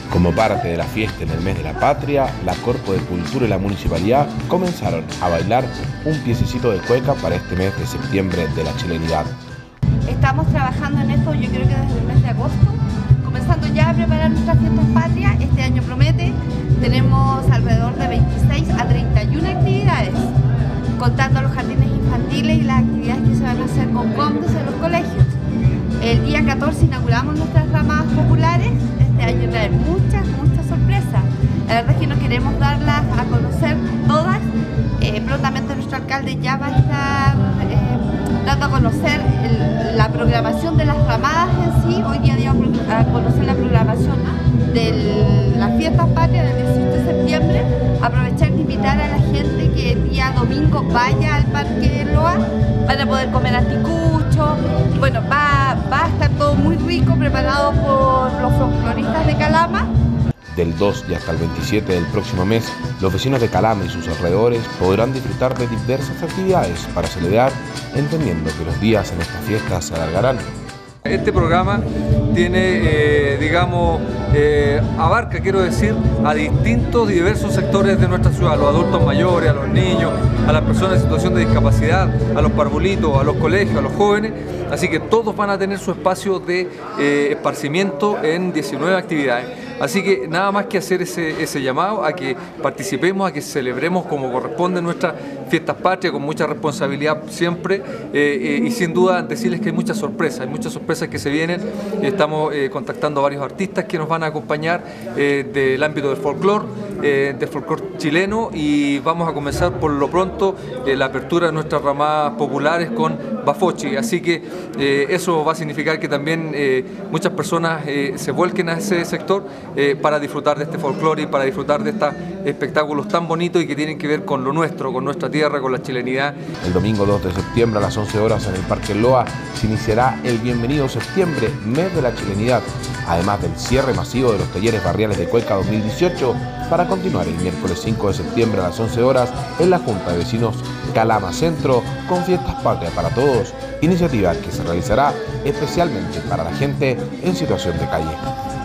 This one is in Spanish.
Como parte de la fiesta en el mes de la patria, la Corpo de Cultura y la Municipalidad comenzaron a bailar un piececito de cueca para este mes de septiembre de la chilenidad. Estamos trabajando en esto, yo creo que desde el mes de agosto, comenzando ya a preparar nuestras fiestas patrias. Este año promete, tenemos alrededor de 26 a 31 actividades, contando los jardines infantiles y las actividades que se van a hacer con condos en los colegios. El día 14 inauguramos nuestras ramas populares. Este año traen muchas sorpresas. La verdad es que no queremos darlas a conocer todas. Prontamente nuestro alcalde ya va a estar dando a conocer la programación de las ramadas en sí. Hoy día dio a conocer la programación de las fiestas patrias del 18 de septiembre. Aprovechar de invitar a la gente que el día domingo vaya al Parque Loa. Van a poder comer anticucho. Bueno, va a estar todo muy rico, preparado por los folcloristas de Calama. Del 2 y hasta el 27 del próximo mes, los vecinos de Calama y sus alrededores podrán disfrutar de diversas actividades para celebrar, entendiendo que los días en estas fiestas se alargarán. Este programa tiene, abarca, quiero decir, a distintos y diversos sectores de nuestra ciudad, a los adultos mayores, a los niños, a las personas en situación de discapacidad, a los parvulitos, a los colegios, a los jóvenes, así que todos van a tener su espacio de esparcimiento en 19 actividades. Así que nada más que hacer ese llamado a que participemos, a que celebremos como corresponde nuestras fiestas patrias, con mucha responsabilidad siempre, y sin duda decirles que hay muchas sorpresas que se vienen. Estamos contactando a varios artistas que nos van a acompañar del ámbito del folclore chileno, y vamos a comenzar por lo pronto la apertura de nuestras ramadas populares con Bafochi, así que eso va a significar que también muchas personas se vuelquen a ese sector para disfrutar de este folclore y para disfrutar de estos espectáculos tan bonitos y que tienen que ver con lo nuestro, con nuestra tierra, con la chilenidad. El domingo 2 de septiembre a las 11 horas en el Parque Loa se iniciará el Bienvenido Septiembre, mes de la chilenidad, además del cierre masivo de los talleres barriales de Cueca 2018, para continuar el miércoles 5 de septiembre a las 11 horas en la Junta de Vecinos Calama Centro con Fiestas Patrias para Todos, iniciativa que se realizará especialmente para la gente en situación de calle.